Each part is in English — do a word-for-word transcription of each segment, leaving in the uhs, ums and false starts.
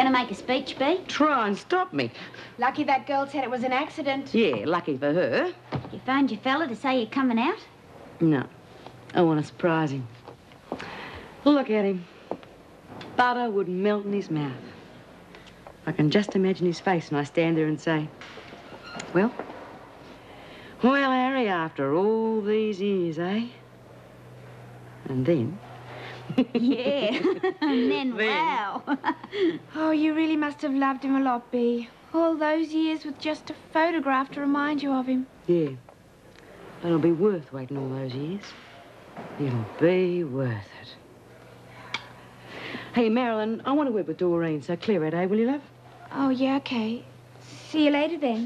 Gonna make a speech, Bea? Try and stop me. Lucky that girl said it was an accident. Yeah, lucky for her. You phoned your fella to say you're coming out? No. I want to surprise him. Look at him. Butter would melt in his mouth. I can just imagine his face when I stand there and say, well, well, Harry, after all these years, eh? And then... Yeah, and then, Then. wow. Oh, you really must have loved him a lot, Bea. All those years with just a photograph to remind you of him. Yeah. But it'll be worth waiting all those years. It'll be worth it. Hey, Marilyn, I want to work with Doreen, so clear it, eh, will you, love? Oh, yeah, okay. See you later, then.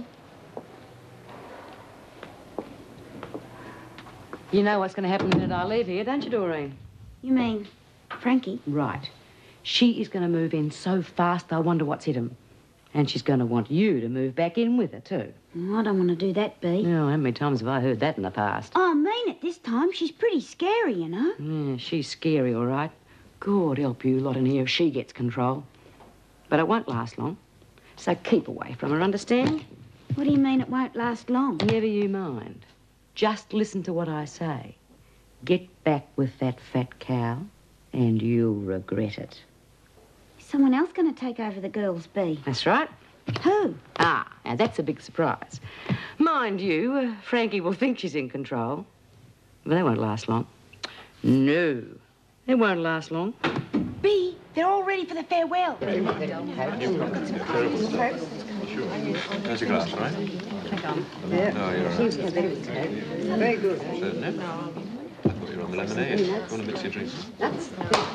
You know what's going to happen the minute I leave here, don't you, Doreen? You mean Frankie? Right. She is going to move in so fast, I wonder what's hit him. And she's going to want you to move back in with her, too. Oh, I don't want to do that, Bea. Oh, how many times have I heard that in the past? Oh, I mean it this time. She's pretty scary, you know. Yeah, she's scary, all right. God help you lot in here if she gets control. But it won't last long. So keep away from her, understand? What do you mean it won't last long? Never you mind. Just listen to what I say. Get back with that fat cow, and you'll regret it. Is someone else going to take over the girls, Bea? That's right. Who? Ah, now that's a big surprise. Mind you, uh, Frankie will think she's in control. But that won't last long. No, it won't last long. Bea, they're all ready for the farewell. There's your glass, right? Yeah. No, you're all right. Very good. Certain, eh? I thought you were on the lemonade. You want to mix your drinks? That's...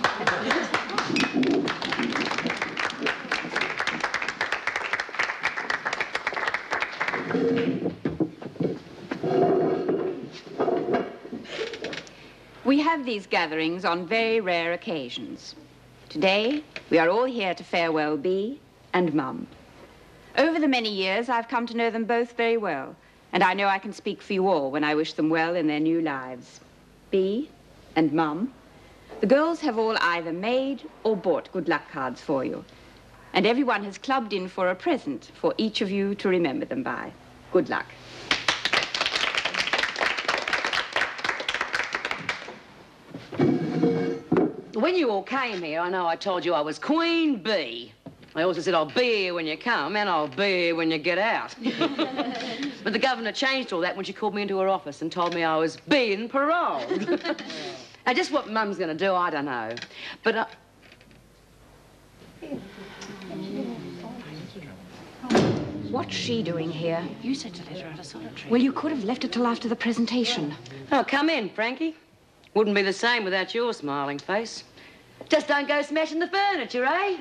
We have these gatherings on very rare occasions. Today, we are all here to farewell Bea and Mum. Over the many years, I've come to know them both very well, and I know I can speak for you all when I wish them well in their new lives. Bea and Mum, the girls have all either made or bought good luck cards for you, and everyone has clubbed in for a present for each of you to remember them by. Good luck. When you all came here, I know I told you I was Queen Bee. I also said I'll be here when you come and I'll be here when you get out. But the governor changed all that when she called me into her office and told me I was being paroled. Now, just what Mum's going to do, I don't know. But, uh... What's she doing here? You said to let her out of solitary. Well, you could have left it till after the presentation. Oh, come in, Frankie. Wouldn't be the same without your smiling face. Just don't go smashing the furniture, eh?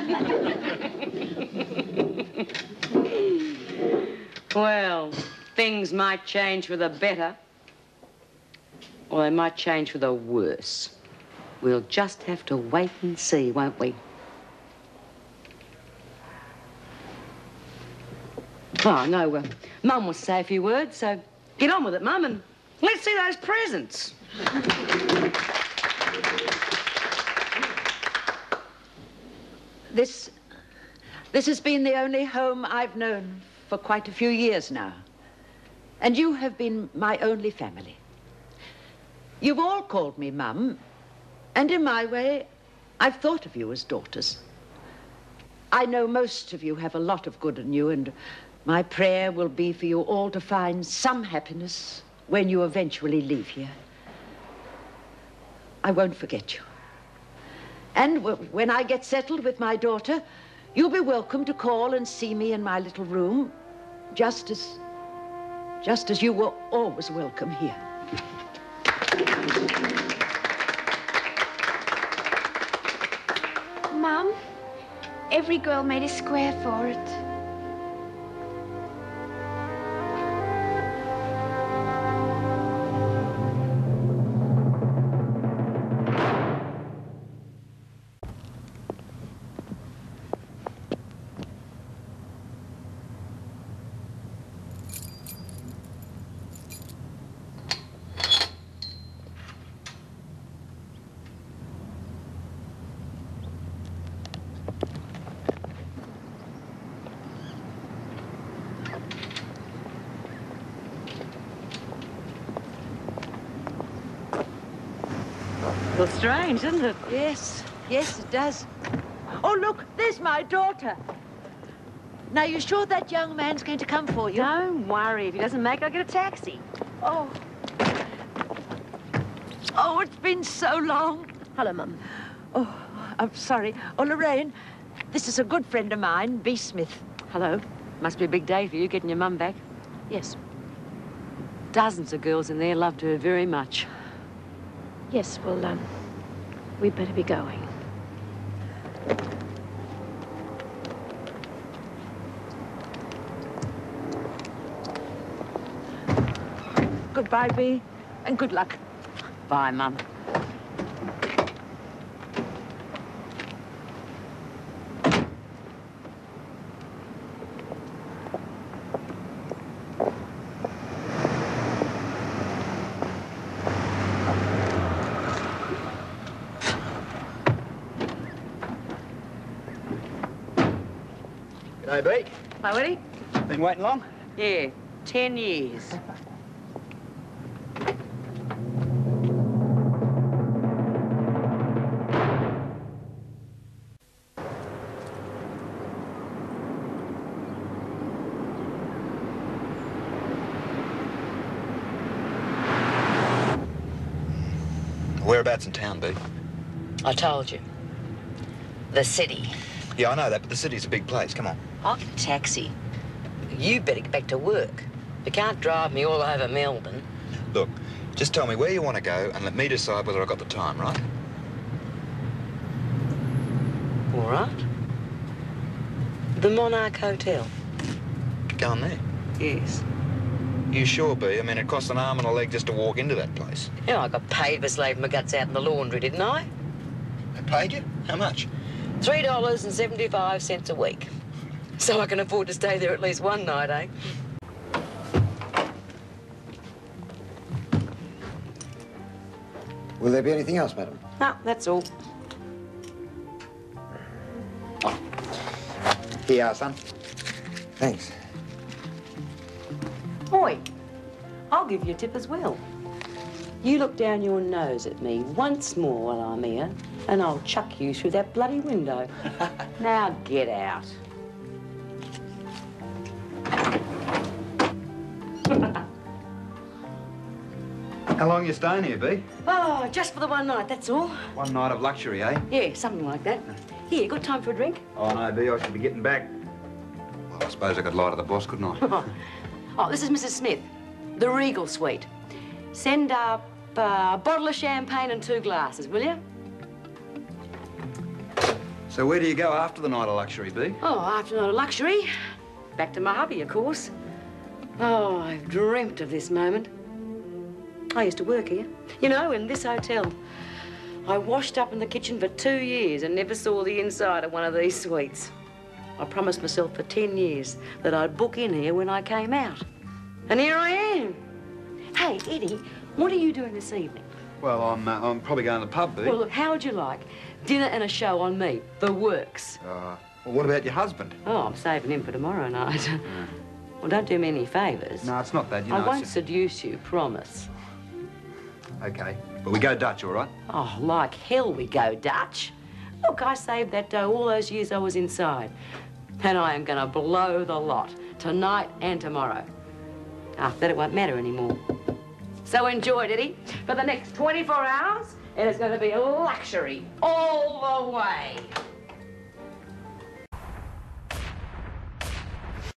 Well, things might change for the better. Or they might change for the worse. We'll just have to wait and see, won't we? Oh, no, uh, Mum wants to say a few words, so get on with it, Mum, and let's see those presents. This, this has been the only home I've known for quite a few years now. And you have been my only family. You've all called me Mum, and in my way, I've thought of you as daughters. I know most of you have a lot of good in you, and my prayer will be for you all to find some happiness when you eventually leave here. I won't forget you. And w when I get settled with my daughter, you'll be welcome to call and see me in my little room, just as, just as you were always welcome here. Mum, every girl made a square for it. Looks strange, doesn't it? Yes, yes, it does. Oh, look, there's my daughter. Now, you sure that young man's going to come for you? Don't worry. If he doesn't make it, I'll get a taxi. Oh. Oh, it's been so long. Hello, Mum. Oh, I'm sorry. Oh, Lorraine, this is a good friend of mine, B. Smith. Hello. Must be a big day for you, getting your mum back. Yes. Dozens of girls in there loved her very much. Yes, well, um, we'd better be going. Goodbye, B, and good luck. Bye, Mum. G'day, B. Hi, Willie. Been waiting long? Yeah, ten years. Whereabouts in town, B? I told you. The city. Yeah, I know that, but the city's a big place. Come on. I'll get a taxi. You better get back to work. You can't drive me all over Melbourne. Look, just tell me where you want to go and let me decide whether I've got the time, right? All right. The Monarch Hotel. Going there. Yes. You sure, B? I mean, it costs an arm and a leg just to walk into that place. Yeah, I got paid for slaving my guts out in the laundry, didn't I? They paid you? How much? Three dollars and seventy-five cents a week. So I can afford to stay there at least one night, eh? Will there be anything else, madam? No, that's all. Here you are, son. Thanks. Boy, I'll give you a tip as well. You look down your nose at me once more while I'm here, and I'll chuck you through that bloody window. Now get out. How long are you staying here, B? Oh, just for the one night, that's all. One night of luxury, eh? Yeah, something like that. Here, got time for a drink? Oh, no, B, I should be getting back. Well, I suppose I could lie to the boss, couldn't I? Oh, this is Missus Smith, the Regal Suite. Send up uh, a bottle of champagne and two glasses, will you? So where do you go after the night of luxury, B? Oh, after not a luxury, back to my hubby, of course. Oh, I've dreamt of this moment. I used to work here, you know, in this hotel. I washed up in the kitchen for two years and never saw the inside of one of these suites. I promised myself for ten years that I'd book in here when I came out. And here I am. Hey, Eddie, what are you doing this evening? Well, I'm, uh, I'm probably going to the pub, B. Well, look, how would you like dinner and a show on me, the works? Uh, well, what about your husband? Oh, I'm saving him for tomorrow night. Well, don't do me any favours. No, it's not that, you know. I won't it's- seduce you, promise. OK. But we go Dutch, all right? Oh, like hell we go Dutch. Look, I saved that dough all those years I was inside. And I am going to blow the lot, tonight and tomorrow. After that, it won't matter anymore. So enjoy, Eddie, for the next twenty-four hours, and it's going to be luxury all the way.